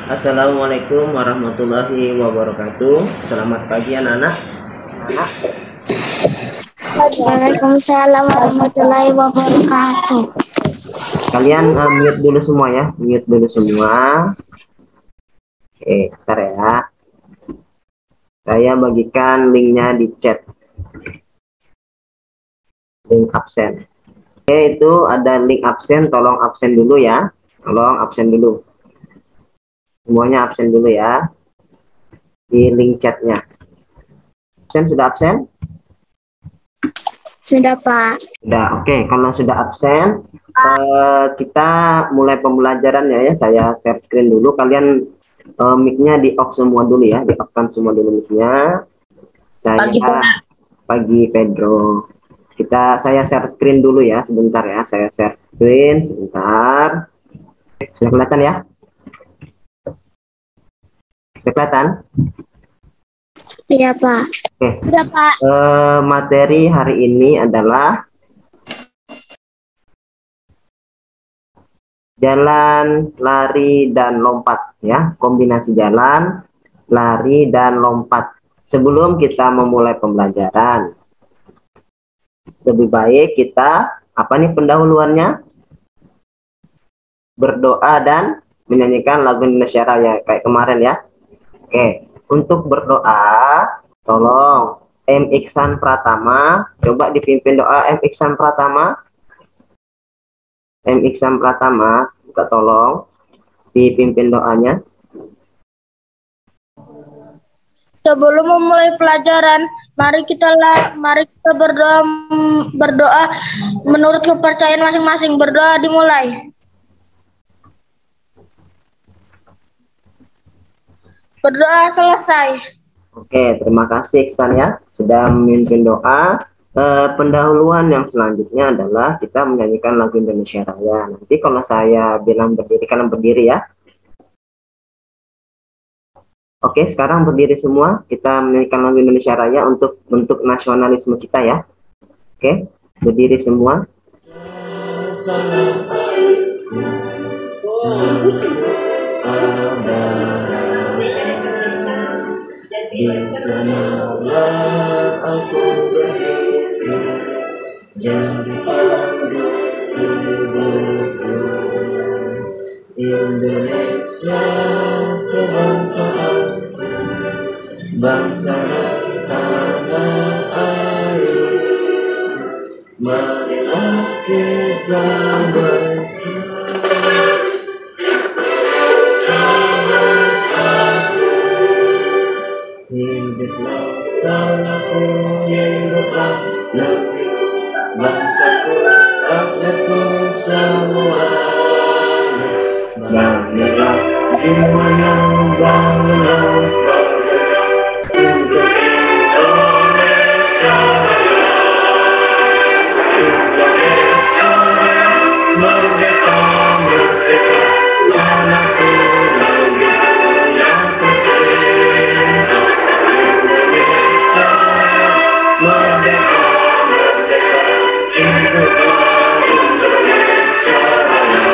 Assalamualaikum warahmatullahi wabarakatuh. Selamat pagi anak-anak. Waalaikumsalam warahmatullahi wabarakatuh. Kalian mute dulu semua ya, mute dulu semua. Oke, bentar ya. Saya bagikan linknya di chat. Link absen. Oke, itu ada link absen, tolong absen dulu ya. Tolong absen dulu. Semuanya absen dulu ya. Di link chatnya. Absen, sudah absen? Sudah, Pak. Sudah, oke. Kalau sudah absen, kita mulai pembelajarannya ya. Saya share screen dulu. Kalian mic-nya di off semua dulu ya. Di off-kan semua dulu mic-nya. Pagi Pedro. Saya share screen dulu ya. Sebentar ya. Saya share screen sebentar. Sudah kelihatan ya? Sudah kelihatan? Iya, Pak. Oke. Sudah, Pak. Materi hari ini adalah jalan, lari, dan lompat ya. Kombinasi jalan, lari, dan lompat. Sebelum kita memulai pembelajaran, lebih baik kita, apa nih pendahuluannya? Berdoa dan menyanyikan lagu Indonesia Raya kayak kemarin ya. Oke, untuk berdoa, tolong M. Iksan Pratama, coba dipimpin doa M. Iksan Pratama. M. Iksan Pratama, minta tolong dipimpin doanya. Sebelum memulai pelajaran, mari kita berdoa menurut kepercayaan masing-masing. Berdoa dimulai. Berdoa selesai. Oke, terima kasih Iksan ya sudah memimpin doa. Pendahuluan yang selanjutnya adalah kita menyanyikan lagu Indonesia Raya. Nanti kalau saya bilang berdiri, kalian berdiri ya. Oke, sekarang berdiri semua. Kita menyanyikan lagu Indonesia Raya untuk bentuk nasionalisme kita ya. Oke, berdiri semua. Di sanalah aku berdiri, jadi pandu hidupku. Indonesia kebangsaanku, bangsa dan tanah air. Marilah kita bersatu. Hiduplah tanahku, hiduplah negeriku, bangsaku, rakyatku semuanya. Bangunlah semuanya, bangunlah untuk Indonesia. Indonesia merdeka, merdeka, tanahku negeriku yang tercinta. Indonesia merdeka, merdeka, hiduplah Indonesia Raya.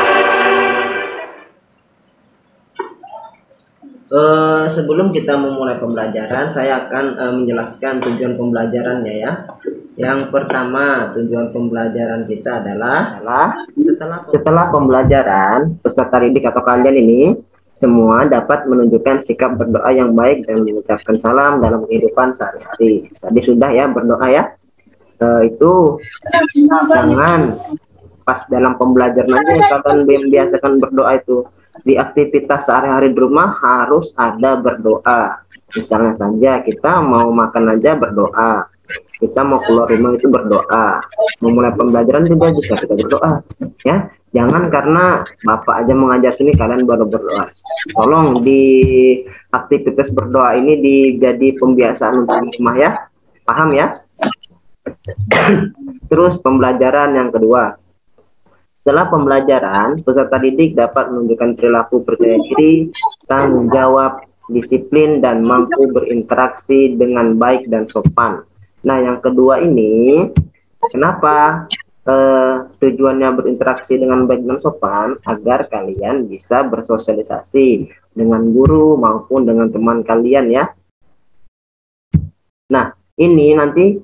Sebelum kita memulai pembelajaran, saya akan menjelaskan tujuan pembelajarannya ya. Yang pertama, tujuan pembelajaran kita adalah setelah pembelajaran, peserta didik atau kalian ini semua dapat menunjukkan sikap berdoa yang baik dan mengucapkan salam dalam kehidupan sehari-hari. Tadi sudah ya berdoa ya. Itu jangan pas dalam pembelajaran aja kalian biasakan berdoa itu. Di aktivitas sehari-hari di rumah harus ada berdoa. Misalnya saja kita mau makan aja berdoa. Kita mau keluar rumah itu berdoa. Memulai pembelajaran juga bisa kita berdoa. Ya, jangan karena Bapak aja mengajar sini kalian baru berdoa. Tolong di aktivitas berdoa ini dijadi pembiasaan untuk rumah ya. Paham ya? Terus pembelajaran yang kedua. Setelah pembelajaran, peserta didik dapat menunjukkan perilaku percaya diri, tanggung jawab, disiplin, dan mampu berinteraksi dengan baik dan sopan. Nah, yang kedua ini, kenapa? tujuannya berinteraksi dengan baik dan sopan agar kalian bisa bersosialisasi dengan guru maupun dengan teman kalian ya. Nah, ini nanti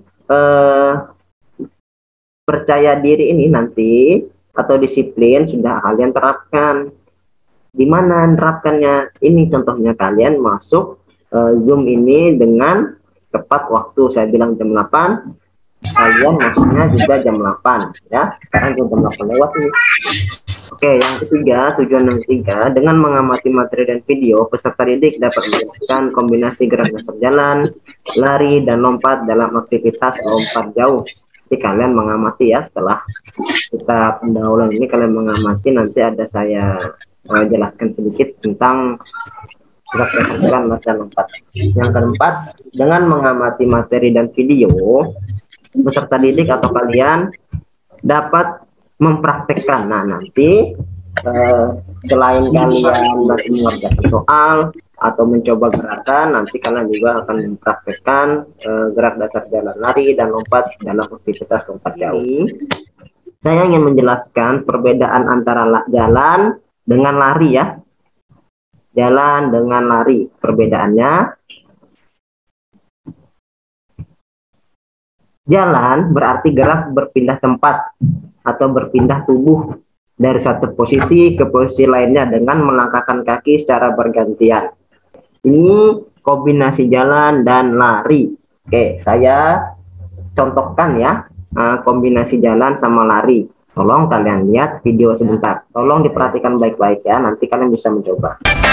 percaya diri ini nanti atau disiplin sudah kalian terapkan. Di mana menerapkannya? Ini contohnya kalian masuk Zoom ini dengan tepat waktu. Saya bilang jam 8, kalian masuknya juga jam 8 ya. Sekarang jam 8 lewat nih. Oke, yang ketiga, tujuan yang ketiga, dengan mengamati materi dan video, peserta didik dapat melakukan kombinasi gerak dasar jalan, lari, dan lompat dalam aktivitas lompat jauh. Jadi kalian mengamati ya, setelah kita pendahuluan ini kalian mengamati, nanti ada saya jelaskan sedikit tentang gerak dasar jalan dan lompat. Yang keempat, dengan mengamati materi dan video, peserta didik atau kalian dapat mempraktekkan. Nah, nanti selain kalian mengerjakan soal atau mencoba gerakan, nanti kalian juga akan mempraktekkan gerak dasar jalan, lari, dan lompat dalam aktivitas lompat jauh. Saya ingin menjelaskan perbedaan antara jalan dengan lari ya. Jalan dengan lari, perbedaannya. Jalan berarti gerak berpindah tempat atau berpindah tubuh dari satu posisi ke posisi lainnya dengan melangkahkan kaki secara bergantian. Ini kombinasi jalan dan lari. Oke, saya contohkan ya kombinasi jalan sama lari. Tolong kalian lihat video sebentar. Tolong diperhatikan baik-baik ya, nanti kalian bisa mencoba.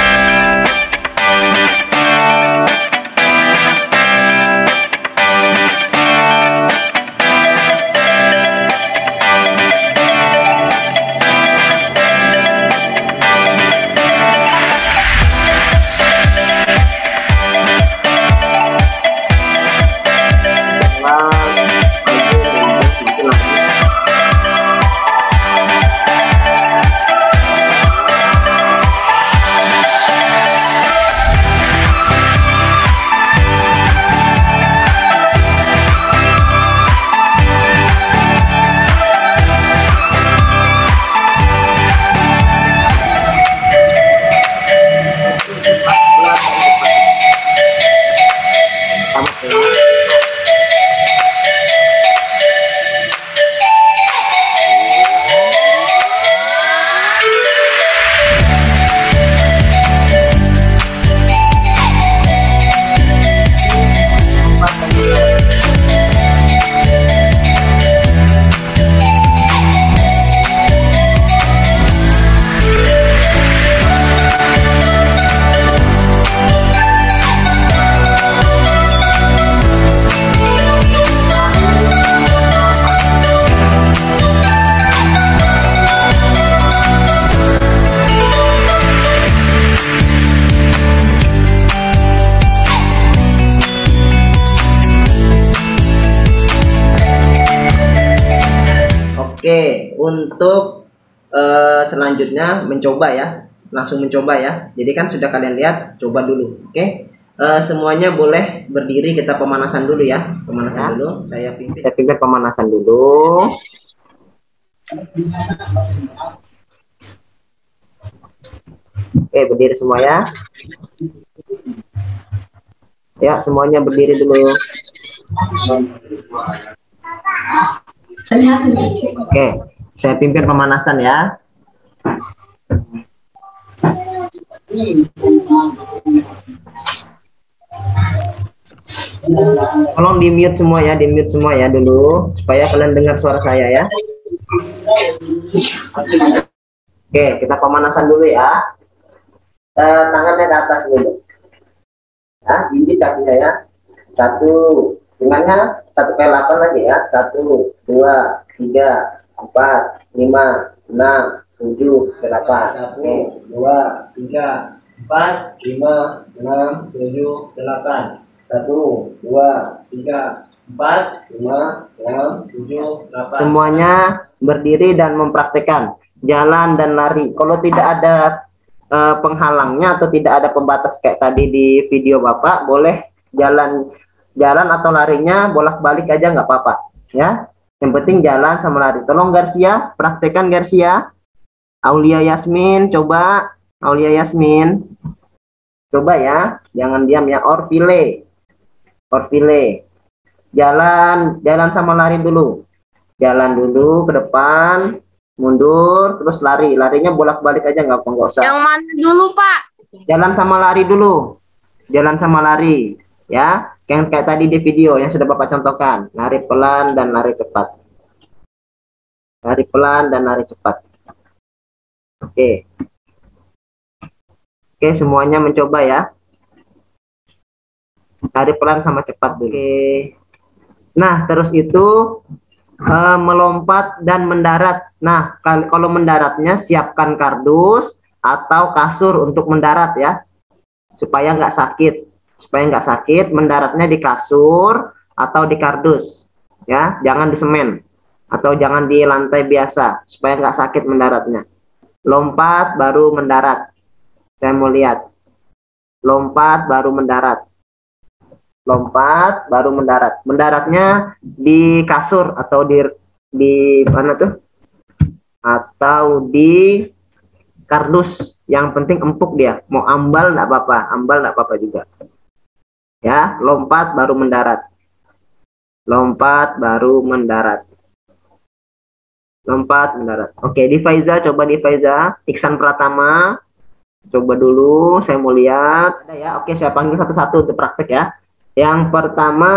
Oke, untuk selanjutnya mencoba ya, langsung mencoba ya. Jadi kan sudah kalian lihat, coba dulu. Oke, semuanya boleh berdiri, kita pemanasan dulu ya. Pemanasan dulu, saya pimpin pemanasan dulu. Oke, berdiri semua ya. Ya, semuanya berdiri dulu. Oke, saya pimpin pemanasan ya. Tolong di mute semua ya, di mute semua ya dulu, supaya kalian dengar suara saya ya. Oke, kita pemanasan dulu ya. Tangannya ke atas dulu. Nah, gigit kakinya ya. 1, tangannya 1 kali 8 lagi ya. 1, 2, 3, 4, 5, 6, 7, 8. 1, 2, 3, 4, 5, 6, 7, 8. 1, 2, 3, 4, 5, 6, 7, 8. Semuanya berdiri dan mempraktekkan jalan dan lari. Kalau tidak ada penghalangnya atau tidak ada pembatas kayak tadi di video Bapak, boleh jalan atau larinya bolak-balik aja nggak apa-apa ya. Yang penting jalan sama lari. Tolong Garcia, praktekkan Garcia. Aulia Yasmin, coba. Aulia Yasmin. Coba ya, jangan diam ya. Orville. Orville. Jalan sama lari dulu. Jalan dulu ke depan, mundur, terus lari. Larinya bolak-balik aja, nggak usah. Yang mana dulu, Pak? Jalan sama lari dulu. Jalan sama lari. Ya, yang kayak tadi di video yang sudah Bapak contohkan. Lari pelan dan lari cepat. Lari pelan dan lari cepat. Oke. Oke, semuanya mencoba ya. Lari pelan sama cepat dulu. Oke. Nah, terus itu melompat dan mendarat. Nah, kalau mendaratnya siapkan kardus atau kasur untuk mendarat ya. Supaya nggak sakit. Supaya nggak sakit, mendaratnya di kasur atau di kardus. Ya, jangan di semen. Atau jangan di lantai biasa. Supaya nggak sakit mendaratnya. Lompat baru mendarat. Saya mau lihat. Lompat baru mendarat. Lompat baru mendarat. Mendaratnya di kasur atau di mana tuh? Atau di kardus. Yang penting empuk dia. Mau ambal enggak apa-apa, ambal enggak apa-apa juga. Ya, lompat baru mendarat. Lompat baru mendarat. Lompat mendarat. Oke, di Faiza, coba di Faiza. Iksan Pratama. Coba dulu, saya mau lihat. Ada ya. Oke, saya panggil satu-satu untuk praktek ya. Yang pertama,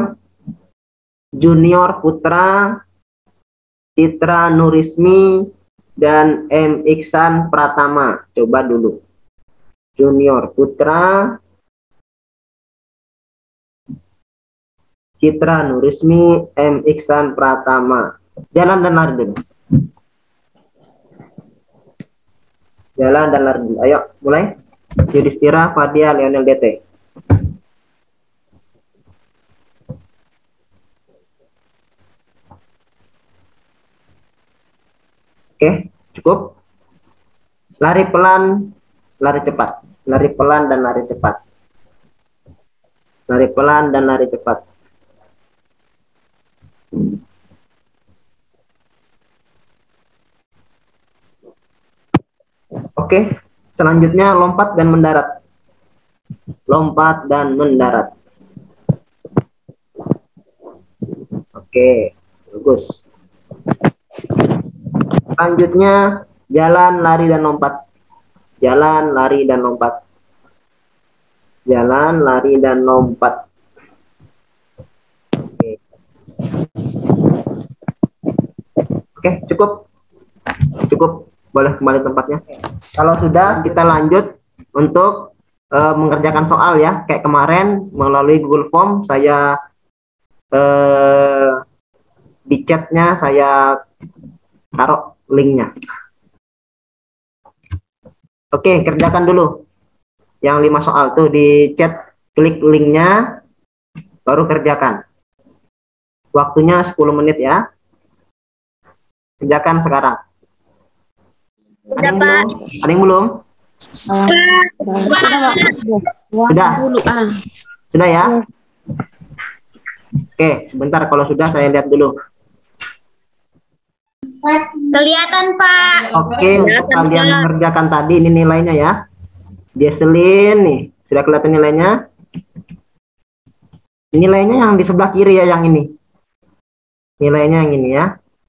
Junior Putra, Citra Nurismi, dan M. Iksan Pratama. Coba dulu. Junior Putra, Citra Nurismi, M. Iksan Pratama. Jalan dan lari dulu. Jalan dan lari dulu. Ayo, mulai. Yudhistira, Fadia, Lionel DT. Oke, cukup. Lari pelan, lari cepat. Lari pelan dan lari cepat. Lari pelan dan lari cepat. Oke, selanjutnya lompat dan mendarat. Lompat dan mendarat. Oke, bagus. Selanjutnya jalan, lari, dan lompat. Jalan, lari, dan lompat. Jalan, lari, dan lompat. Oke, cukup. Cukup. Boleh kembali tempatnya. Kalau sudah, kita lanjut untuk mengerjakan soal ya. Kayak kemarin melalui Google Form, saya di chatnya saya taruh linknya. Oke, kerjakan dulu. Yang 5 soal tuh di chat, klik linknya, baru kerjakan. Waktunya 10 menit ya. Kerjakan sekarang. Ada yang belum? Ada yang belum? Sudah? Sudah ya? Oke, sebentar, kalau sudah saya lihat dulu. Kelihatan, Pak. Oke, untuk kalian mengerjakan tadi, ini nilainya ya. Jesselyn nih, sudah kelihatan nilainya? Nilainya yang di sebelah kiri ya, yang ini. Nilainya yang ini ya.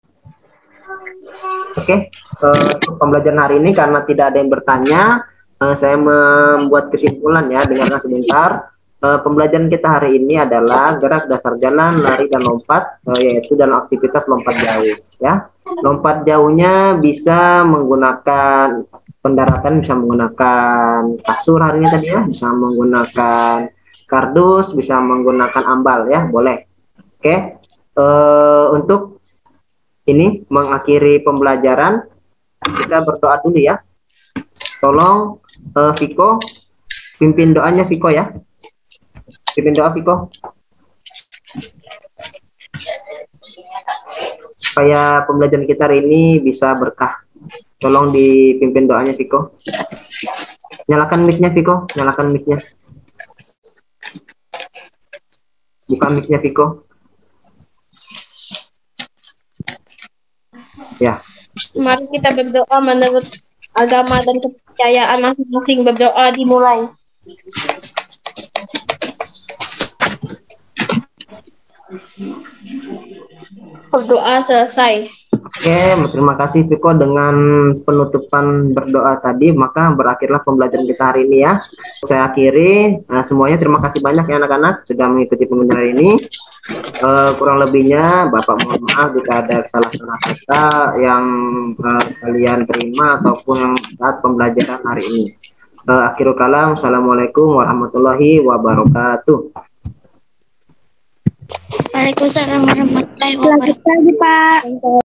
Oke, untuk pembelajaran hari ini karena tidak ada yang bertanya, saya membuat kesimpulan ya, dengarkan sebentar. Pembelajaran kita hari ini adalah gerak dasar jalan, lari, dan lompat, yaitu dalam aktivitas lompat jauh ya. Lompat jauhnya bisa menggunakan pendaratan, bisa menggunakan kasur hari ini tadi ya, bisa menggunakan kardus, bisa menggunakan ambal ya, boleh. Oke, untuk ini mengakhiri pembelajaran, kita berdoa dulu ya. Tolong Viko, pimpin doanya Viko ya. Pimpin doa Viko. Supaya pembelajaran kita hari ini bisa berkah. Tolong dipimpin doanya Viko. Nyalakan mic-nya Viko, nyalakan mic-nya. Buka mic-nya Viko. Ya. Mari kita berdoa menurut agama dan kepercayaan masing-masing. Berdoa dimulai. Berdoa selesai. Oke, terima kasih Viko dengan penutupan berdoa tadi, maka berakhirlah pembelajaran kita hari ini ya. Saya akhiri, semuanya terima kasih banyak ya anak-anak sudah mengikuti pembelajaran ini. Kurang lebihnya Bapak mohon maaf jika ada salah kata yang kalian terima ataupun yang saat pembelajaran hari ini. Akhirul kalam, assalamualaikum warahmatullahi wabarakatuh. Waalaikumsalam warahmatullahi Selamat wabarakatuh. pagi, Pak.